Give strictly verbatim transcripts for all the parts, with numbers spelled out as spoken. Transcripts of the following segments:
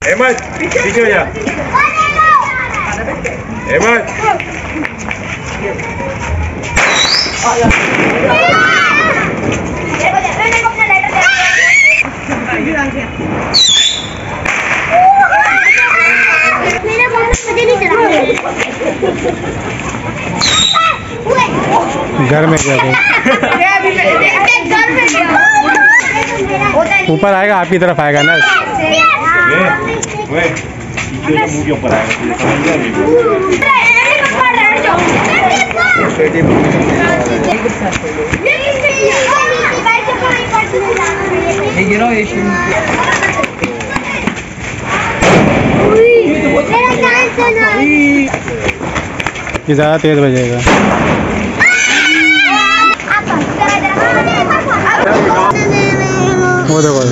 अहमद पीछे हो जा। अहमद घर में गया ऊपर आएगा, आपकी तरफ आएगा ना। मुंह के ऊपर आएगा। ये ज़्यादा तेज बजेगा। वो देखो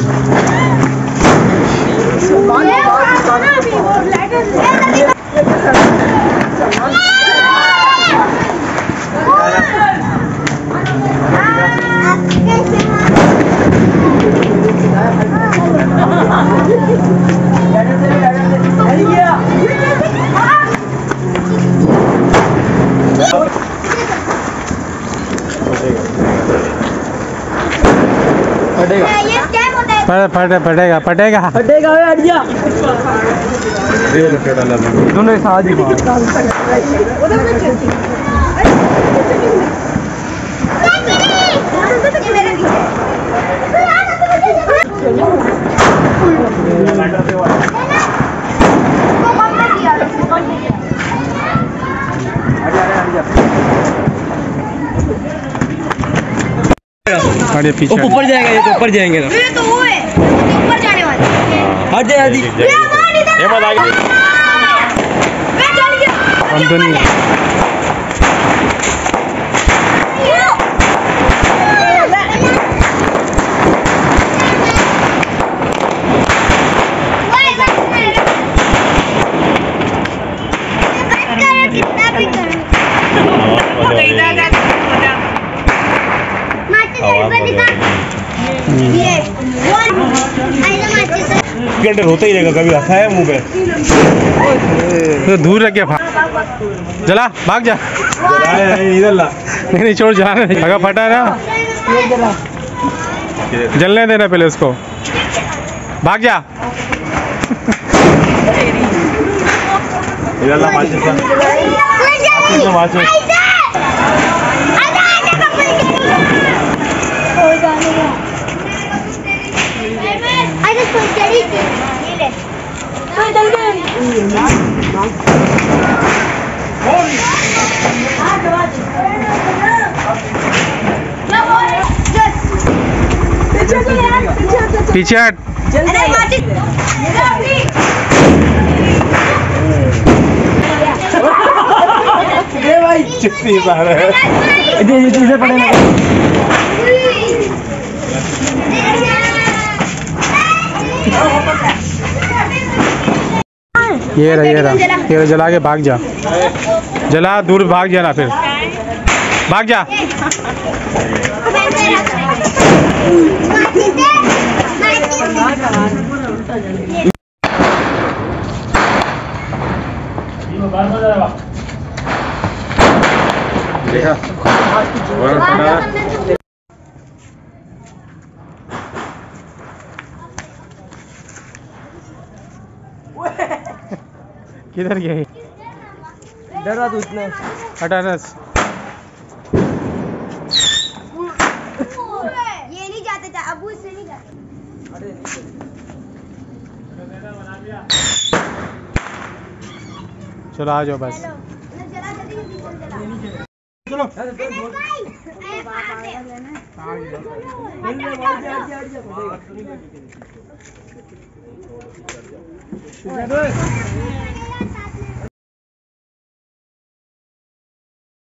फटेगा फटेगा फटेगा फटेगा हट जा। दोनों साथ ही पीछे ऊपर जाएगा, ये तो ऊपर जाएंगे ना। ये तो वो है ऊपर जाने वाला। हट जा जल्दी। अहमद आगे। मैं चल गया। हम तो नहीं घंटे रोता ही रहेगा, कभी हंसा है मुंह पे। तो दूर रख के जला, भाग जा। इधर ला। नहीं नहीं छोड़, जा नहीं। अगर फटा है ना, जलने देना पहले उसको। भाग जा। इधर ला माचिस का। माचिस पीछे हट। भाई चिट्ठी सारे ये रहा ये रहा ये जला के भाग जा। जला, दूर भाग जाना, फिर भाग जा। देखा किधर गए? डरा तू इतना। हटानस। ये नहीं जाते था, अबू इससे नहीं जाते। चलो आ जाओ बस। चलो चलो